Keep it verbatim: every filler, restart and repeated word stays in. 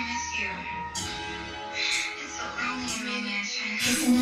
miss you. It's so lonely in my mansion.